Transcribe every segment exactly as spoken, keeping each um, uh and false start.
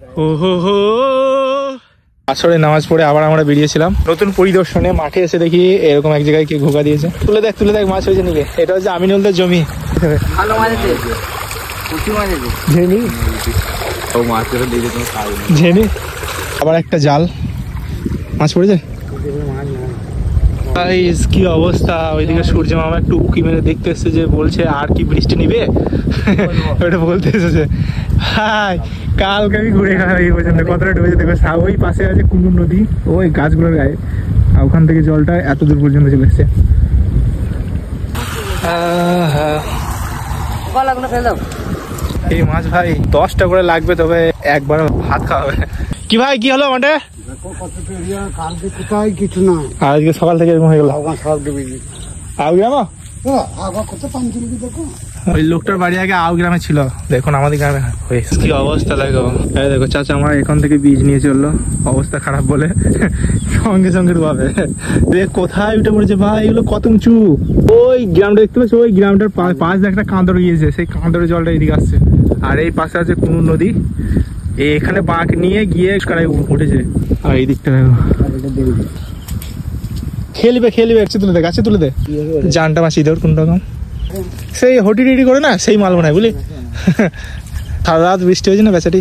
ও হো হো আসরে নামাজ পড়ে আবার আমরা বেরিয়েছিলাম নতুন পরিদর্শনে। মাঠে এসে দেখি এরকম এক জায়গায় কে ঘোকা দিয়েছে। তুলে দেখ তুলে দেখ মাছ হয়েছে নিবে। এটা হচ্ছে আমিনুলদের জমি। ভালো মাছ আছে, পুঁটি মাছ আছে। ঝেনি ও মাছ করে দিয়ে তুমি খাবে। ঝেনি আবার একটা জাল মাছ পড়েছে। কি অবস্থা, ওইদিকে সূর্য মামা একটু উকি মেরে দেখতে এসছে যে বলছে আর কি বৃষ্টি নিবে ওটা বলতে এসেছে। হাই কালকে আমি ঘুরে গেলাম এই পর্যন্ত কতটা ডুবেছে দেখো। ওই পাশে আছে কুমুর নদী, ওই গাছগুলোর গায়ে, আর ওখান থেকে জলটা এত দূর পর্যন্ত চলে এসছে। এই মাছ ভাই দশটা করে লাগবে, তবে একবার ভাত খাওয়া হবে। কি ভাই কি হলো মাঠে? কোথায় কিছু না, আজকে সকাল থেকে এরকম হয়ে গেল। ওই লোকটার বাড়ি আগে আউ গ্রামে ছিল, দেখুন আমাদের গ্রামে হয়েছে। কি অবস্থা দেখো, এই দেখো চাচা আমার এখান থেকে বীজ নিয়ে চললো অবস্থা খারাপ বলে, সঙ্গে সঙ্গে ডুবাবে। কোথায় উঠে পড়েছে ভাই, এগুলো কত উঁচু। ওই গ্রামটা দেখতে পাচ্ছ, ওই গ্রামটার পাশ দিয়ে একটা কাঁদর গিয়েছে, সেই কাঁদরের জলটা এদিকে আসছে। আর এই পাশে আছে কুনুর নদী, এখানে বাঁক নিয়ে গিয়ে উঠেছে। আর এই দিকটা দেখো, খেলবে খেলবে গাছে তুলে দে, গাছে তুলে দে জানটা মাছি দেওয়ার কোন রকম সেই হটি টিটি করে না, সেই মাল বানায় বুঝলি। সারা রাত বৃষ্টি হয়েছে না বেচারি।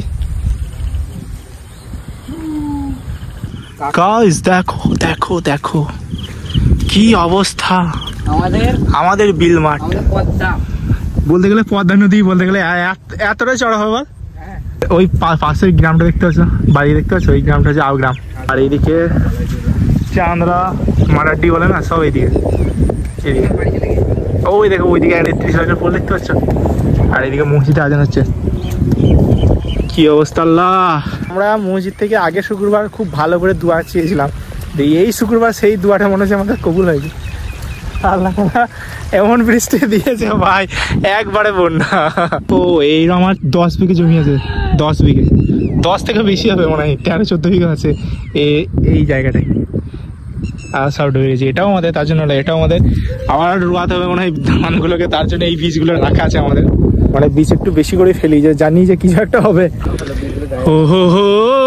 গাইস দেখো দেখো দেখো কি অবস্থা আমাদের আমাদের বিল মাঠ। বলতে গেলে পদ্মা নদী, বলতে গেলে এতটাই চড়া হবে। ওই পাশের গ্রামটা দেখতে পাচ্ছ, বাড়ি দেখতে পাচ্ছ, ওই গ্রামটা হচ্ছে আউ গ্রাম। আর এইদিকে চাঁদরা মারাড্ডি বলে না, সব এইদিকে। এদিকে ওই দেখো ওইদিকে ত্রিশ হাজার ফুল দেখতে পাচ্ছ। আর এইদিকে মসজিদে আজান হচ্ছে। কি অবস্থা আল্লাহ। আমরা মসজিদ থেকে আগে শুক্রবার খুব ভালো করে দোয়া চেয়েছিলাম, এই শুক্রবার সেই দোয়াটা মনে হচ্ছে আমাদের কবুল হয়েছে। আল্লাহ এমন বৃষ্টি দিয়েছে ভাই, একবারে বন্যা। ও এই আমার দশ বিঘে জমি আছে, দশ বিঘে দশ থেকে বেশি হবে মনে হয়, তেরো চোদ্দ বিঘে আছে এই জায়গাটায়। আর সব ডুবে গেছে, এটাও আমাদের, তার জন্য এটাও আমাদের। আবার রোয়াতে হবে মনে হয় ধানগুলোকে, তার জন্য এই বীজগুলো রাখা আছে আমাদের। মানে বীজ একটু বেশি করে ফেলি, যে জানি যে কিছু একটা হবে। ও হো হো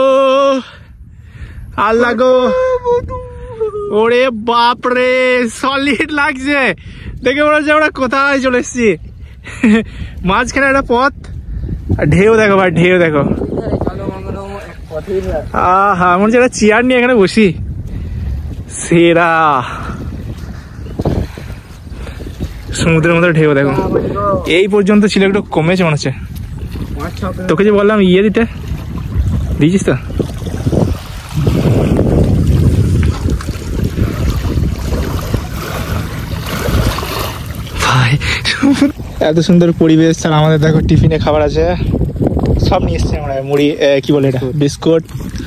আল্লাহ গো, ওরে বাপরে সলিড লাগছে দেখে মনে হচ্ছে আমরা কোথায় চলে এসছি। মাঝখানে একটা পথ, ঢেউ দেখো ভাই, ঢেউ দেখো। আহা মনে হচ্ছে একটা চেয়ার নিয়ে এখানে বসি, সেরা। সমুদ্রের মধ্যে ঢেউ দেখো, এই পর্যন্ত ছিল, একটু কমেছে মনে হচ্ছে। তোকে যে বললাম ইয়ে দিতে, দিয়েছিস তো? এত সুন্দর পরিবেশ। আর আমাদের দেখো টিফিনে খাবার আছে, সব নিয়ে এসছি আমরা। মুড়ি, কি বলে এটা, বিস্কুট।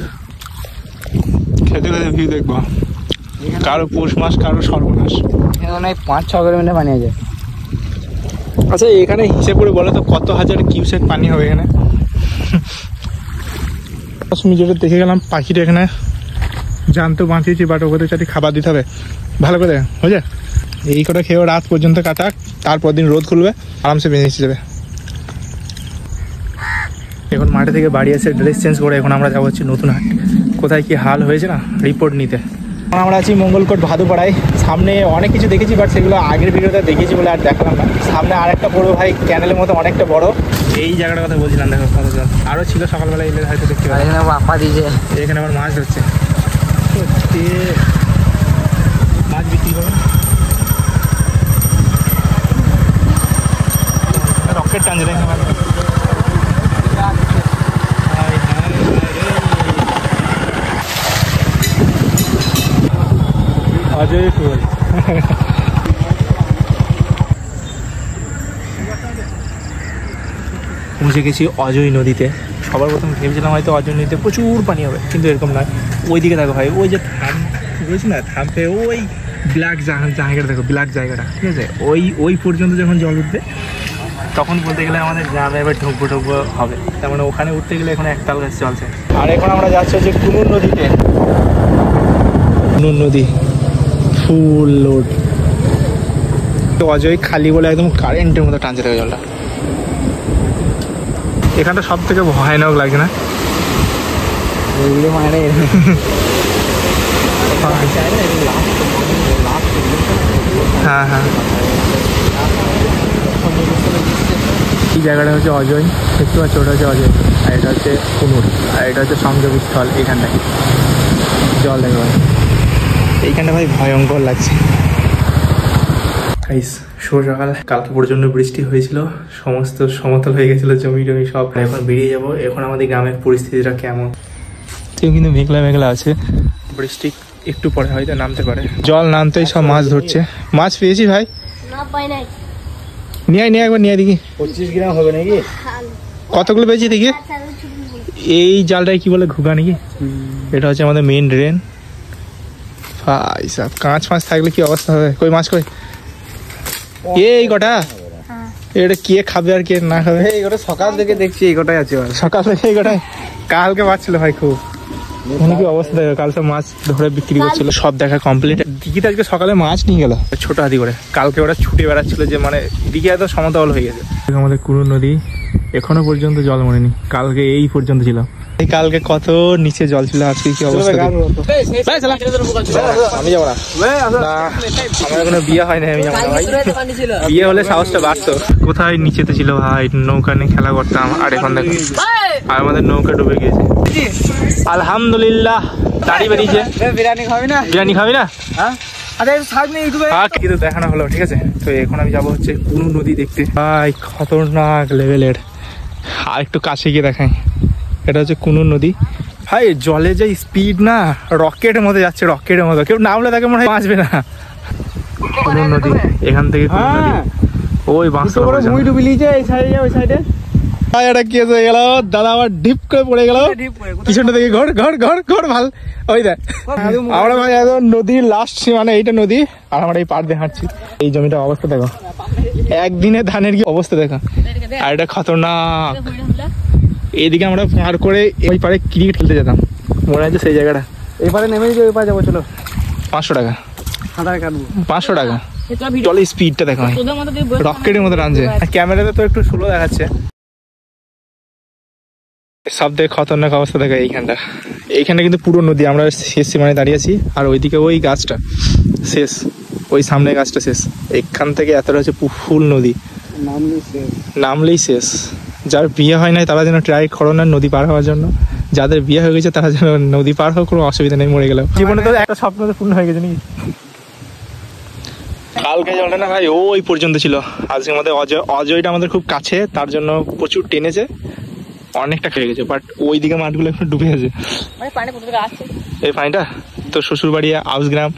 খেতে খেতে ভিউ দেখবো, কারো পৌষ মাস কারো সর্বনাশ। এখানে পাঁচ ছ কিলোমিটার পানি আছে। আচ্ছা এখানে হিসেব করে বলো তো কত হাজার কিউসেক পানি হবে এখানে? দশ মিনিট দেখে গেলাম পাখিটা এখানে জানতো বাঁচিয়েছি, বাট ওদের সাথে খাবার দিতে হবে ভালো করে, বুঝলে। এই কটা খেয়েও রাত পর্যন্ত কাটাক, তারপর দিন রোদ খুলবে, আরামসে বেঁচে এসে যাবে। এখন মাঠে থেকে বাড়ি এসে ড্রেস চেঞ্জ করে এখন আমরা যাবো হচ্ছে নতুন হাট। কোথায় কি হাল হয়েছে না রিপোর্ট নিতে। আমরা আছি মঙ্গলকোট ভাদুপাড়ায়। সামনে অনেক কিছু দেখেছি, বাট সেগুলো আগের ভিডিওতে দেখেছি বলে আর দেখালাম না। সামনে আর একটা বড় ভাই ক্যানেলের মতো অনেকটা বড়, এই জায়গাটার কথা বলছিলাম। দেখো কত জল, আরও ছিল সকালবেলা এলে হয়তো দেখতে পাই। এখানে আবার মাছ ধরছে, মাছ বিক্রি করবে। রকেট টানছে দেখে অজয় ফুল। পৌঁছে গেছি অজয় নদীতে। সবার প্রথম ভেবেছিলাম হয়তো অজয় নদীতে প্রচুর পানি হবে, কিন্তু এরকম নয়। ওইদিকে দেখো ভাই, ওই যে থাম রয়েছে না, থামপে ওই ব্ল্যাক জায়গাটা দেখো, ব্ল্যাক জায়গাটা, ঠিক আছে। ওই ওই পর্যন্ত যখন জল উঠবে তখন বলতে গেলে আমাদের গ্রামে এবার ঢুকবো ঢুকবো হবে। তার মানে ওখানে উঠতে গেলে এখন একতাল গাছ চলছে। আর এখন আমরা যাচ্ছি হচ্ছে কুনুর নদীতে। কুনুর নদী ফুল লোড। অজয় খালি বলে একদম কারেন্টের মতো টানছে থাকে জলটা। এখানটা সব থেকে ভয়ানক লাগছে না? এগুলো মারে হ্যাঁ হ্যাঁ এই জায়গাটা হচ্ছে অজয়, দেখতে পাচ্ছ ওটা হচ্ছে অজয়, আর এটা হচ্ছে কুনুর, আর এটা হচ্ছে সংযোগী স্থল। এইখানটায় জল দেখো এইখানটা ভাই ভয়ঙ্কর লাগছে। শুভ সকাল। কালকে প্রচন্ড বৃষ্টি হয়েছিল, সমস্ত সমতল হয়ে গেছিল জমি টমি সব। এখন বেরিয়ে যাব। এখন আমাদের গ্রামের পরিস্থিতিটা কেমন, কেউ কিন্তু মেঘলা মেঘলা আছে, বৃষ্টি একটু পরে হয়তো নামতে পারে। জল নামতেই সব মাছ ধরছে। মাছ পেয়েছি ভাই, নিয়ে আয় নিয়ে একবার নিয়ে দেখি পঁচিশ গ্রাম হবে নাকি, কতগুলো পেয়েছি দেখি। এই জালটাই কি বলে, ঘুগা নাকি? এটা হচ্ছে আমাদের মেইন ড্রেন। ভাই সাহেব কাঁচ মাছ থাকলে কি অবস্থা হবে। কই মাছ কই, এই কটা এটা কে খাবে আর কে না খাবে। এই গোটা সকাল থেকে দেখছি এই গোটাই আছে, সকাল থেকে এই কটাই। কালকে পাচ্ছিল ভাই খুব, মানে কি অবস্থা দেখো, কাল সব মাছ ধরে বিক্রি করছিল। সব দেখা কমপ্লিট। দিঘিতে আজকে সকালে মাছ নিয়ে গেল ছোট হাতি করে। কালকে ওরা ছুটে বেড়াচ্ছিল যে মানে দিঘি এত সমতল হয়ে গেছে। আমাদের কুরু নদী এখনো পর্যন্ত জল মরেনি, কালকে এই পর্যন্ত ছিল। এই কালকে কত নিচে জল ছিল, আজকে কি অবস্থা। আমি যাবো না, আমার এখনো বিয়ে হয় না, আমি যাবো না ভাই। বিয়ে হলে সাহসটা বাড়তো। কোথায় নিচেতে ছিল ভাই, নৌকা নিয়ে খেলা করতাম। আর এখন দেখো আর আমাদের নৌকা ডুবে গিয়েছে। আলহামদুলিল্লাহ দাঁড়িয়ে বেরিয়েছে। বিরিয়ানি খাবি না? বিরিয়ানি খাবি না? হ্যাঁ কিন্তু দেখানো হলো, ঠিক আছে। তো এখন আমি যাবো হচ্ছে কুনু নদী দেখতে। ভাই খতরনাক লেভেলের। আর একটু কাছে গিয়ে দেখাই, এটা হচ্ছে কুনু নদী। ভাই জলে যে স্পিড না, রকেটের মতো যাচ্ছে, রকেটের মতো। কেউ নামলে তাকে মনে হয় বাঁচবে না। কুনু নদী, এখান থেকে কুনু নদী। ওই বাঁশটা মুই ডুবি লিয়েছে এই সাইডে ওই সাইডে। এটা কি হয়ে গেল দাদা, আবার ডিপ করে পড়ে গেল পিছনটা থেকে। ঘর ঘর ঘর ঘর ভাল। ওই দেখ আমরা ভাই একদম নদীর লাস্ট মানে এইটা নদী, আর আমরা এই পাড় দিয়ে হাঁটছি। এই জমিটা অবস্থা দেখো, একদিনে ধানের কি অবস্থা দেখো। আর এটা খতরনাক। এইদিকে আমরা পার করে ওই পাড়ে ক্রিকেট খেলতে যেতাম, মনে হচ্ছে সেই জায়গাটা। এই পারে নেমে যে ওই পারে যাবো, চলো। পাঁচশো টাকা সাঁতার কাটবো, পাঁচশো টাকা। জলের স্পিডটা দেখো, রকেটের মতো টানছে। ক্যামেরাতে তো একটু স্লো দেখাচ্ছে। সব থেকে খতরনাক অবস্থা দেখো এইখানটা। এইখানটা কিন্তু পুরো নদী, আমরা শেষ সীমানায় দাঁড়িয়েছি। আর ওইদিকে ওই গাছটা শেষ, ওই সামনে গাছটা শেষ। এখান থেকে এতটা হচ্ছে ফুল নদী, নামলেই শেষ। যার বিয়ে হয় নাই তারা যেন ট্রাই করো না নদী পার হওয়ার জন্য। যাদের বিয়ে হয়ে গেছে তারা যেন নদী পার হোক, কোনো অসুবিধা নেই, মরে গেলেও। জীবনে তো একটা স্বপ্ন তো পূর্ণ হয়ে গেছে নাকি। কালকে জলটা না ভাই ওই পর্যন্ত ছিল, আজকে আমাদের অজয় অজয়টা আমাদের খুব কাছে, তার জন্য প্রচুর টেনেছে, অনেকটা খেয়ে গেছে। বাট ওই দিকে মাঠগুলো একটু ডুবে গেছে। এই পানিটা তো শ্বশুর বাড়ি আউস গ্রাম।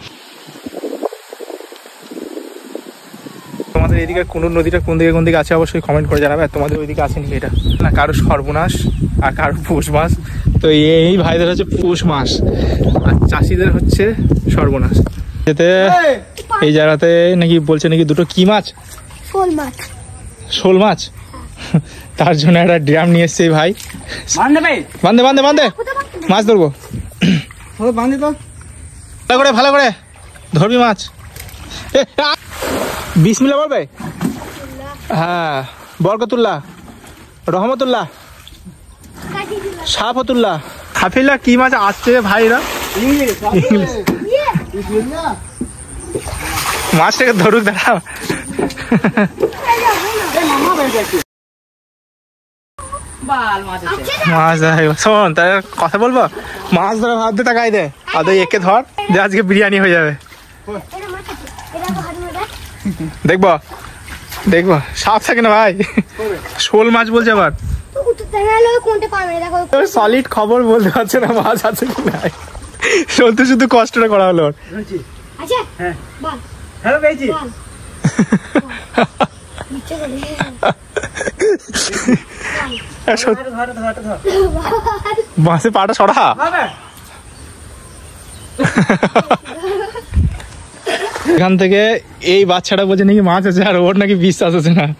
তোমাদের এইদিকে কোন নদীটা কোন দিকে কোন দিকে আছে অবশ্যই কমেন্ট করে জানাবে। আর তোমাদের ওইদিকে আছে নাকি এটা না, কারো সর্বনাশ আর কারো পৌষ মাস। তো এই ভাইদের হচ্ছে পৌষ মাস, আর চাষিদের হচ্ছে সর্বনাশ। যেতে এই জায়গাতে নাকি বলছে নাকি দুটো কি মাছ, শোল মাছ, শোল মাছ। তার জন্য একটা ড্রাম নিয়ে এসছে ভাই। বান্ধে বান্ধে বান্ধে মাছ ধরবো, বান্ধে তো ভালো করে ভালো করে ধরবি মাছ। বিসমিল্লাহ বলবে। হ্যাঁ, বরকতুল্লাহ, রহমতুল্লাহ, সাফতুল্লাহ, হাফিল্লাহ। কি মাছ আসছে ভাইরা, মাছটাকে ধরুক দাঁড়া। মাছ ধরা, শোন তাই কথা বলবো। মাছ ধরা ভাব দে, তাকাই দে, আর একে ধর যে আজকে বিরিয়ানি হয়ে যাবে। দেখবো দেখবো সাপ থাকে না ভাই, শোল মাছ বলছে আবার। সলিড খবর বলতে পারছে না মাছ আছে কি নাই, শুধু শুধু কষ্টটা করা হলো। মাছে পাটা সরা। এখান থেকে এই বাচ্চাটা বলছে নাকি মাছ আছে, আর ওর নাকি বিশ্বাস আছে না।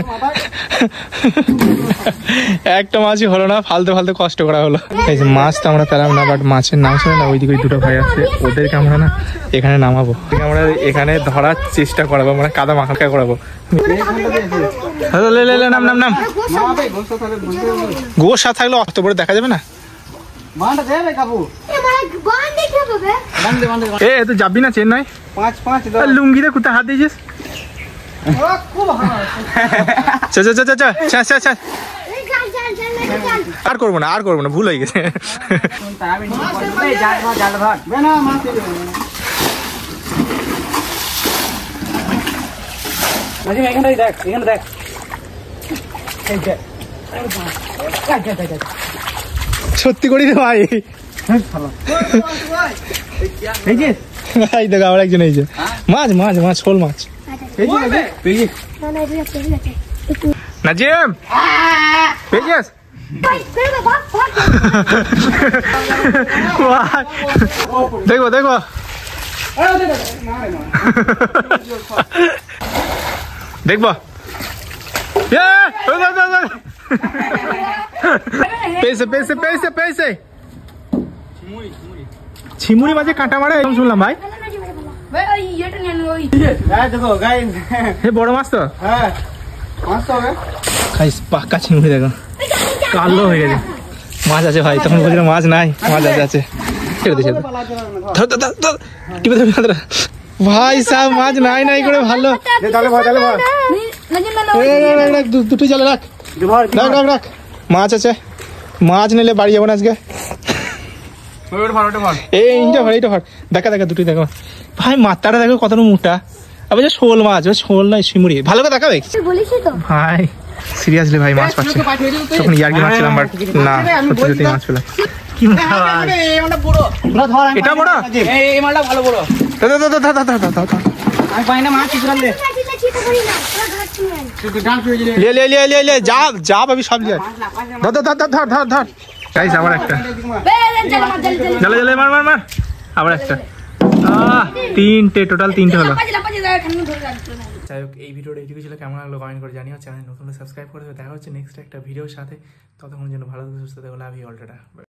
একটা মাছই হলো না, ফালতে ফালতে কষ্ট করা হলো। এই যে মাছ তো আমরা পেলাম না, বাট মাছের নাম ছিল না। ওইদিকে দুটো ভাই আছে, ওদেরকে আমরা না এখানে নামাবো, আমরা এখানে ধরার চেষ্টা করাবো, মানে কাদা মাখা করাবো। নাম নাম নাম গোসা থাকলে অত বড় দেখা যাবে না। बांध दे बे काबू ए माय बांध दे क्या बे बांध दे बांध दे এ তো যাবি না চেন্নাই? पांच पांच दो আর লুঙ্গিতে কোথায় হাত দিয়েছিস? ओ खूब हां চল চল চল চল চল চল চল ए चल चल चल लेके चल আর করবো না আর করবো না ভুল হয়ে গেছে। तारा भी नहीं जाल भाग जाल भाग बे ना मार दे नजी এখানে দেখ এখানে দেখ এই যে কাট কাট কাট সত্যি করি রে ভাই। এই যে এই দেখো আবার একজন এই যে মাছ মাছ মাছ শোল মাছ। এই যে পেয়ে ना ना ये पे लेके নাজিম পেয়েছিস? भाई फिर भाग भाग ভাই, দেখবো দেখবো দেখবো এ, ওই দে, দে, দে। পেয়েছে পেয়েছে পেয়েছে পেয়েছে ছিমুড়ি মাঝে কাঁটা মারে এরকম শুনলাম ভাই। भाई ये तो नहीं वही এই দেখো গাইস হে বড় মাছ তো হ্যাঁ মাছ তো হবে খাইস পাক্কা ছিমুড়ি দেখো কালো হয়ে গেছে। মাছ আছে ভাই তখন বলছিল মাছ নাই মাছ আছে আছে ছেড়ে দে ছেড়ে দে। ধর ধর ধর ধর টিপে ধর ধর। ভাই সাহেব মাছ নাই নাই করে ভালো দে তালে ভাই তালে ভাই नजी ना এ, রাখ, রাখ, রাখ, দু- দুটো জালে রাখ ধর রাখ রাখ রাখ মাছ আছে মাছ নিলে বাড়ি যাবো না আজকে। ওটা ভালো ওটা ভালো এই এইটা ভাই এইটা ভাই দেখা দেখা দুটোই দেখো ভাই মাথাটা দেখো কতটা মোটা আবার যে শোল মাছ ওই শোল নয় শিমুড়ি ভালো করে দেখাবে বলিস তো ভাই সিরিয়াসলি ভাই মাছ পাচ্ছে তখন ইয়ার্কি মারছিলাম বাট না সত্যি সত্যি মাছ পেলাম কি মাছ এই মালটা বড় না ধর এটা বড়? এই এই মালটা ভালো বড় ধর, ধর, ধর, ধর, ধর, ধর, ধর, ধর। আমি পাই না মাছ কিছু দে কাটি না চিতে করি না পুরো ঘাট নিয়ে তুই ডান্স হয়ে গেলি লে লে লে লে লে যা যা ভাবি সব লিয়ে ধর ধর ধর ধর ধর ধর ধর গাইস আবার একটা বে চল মত জল জল চলে চলে মার মার মার আবার একটা আহ তিনটে টোটাল তিনটে হলো। পাঁচ পাঁচ যায় খান ধরে রাখছো না যাই হোক এই ভিডিওটা এইটুকু ছিল কেমন লাগলো কমেন্ট করে জানিও চ্যানেল নতুন সাবস্ক্রাইব করে দেবে দেখা হচ্ছে নেক্সট একটা ভিডিওর সাথে ততক্ষণ জন্য ভালো সুস্থ থাকো লাভ ইউ অল টাটা।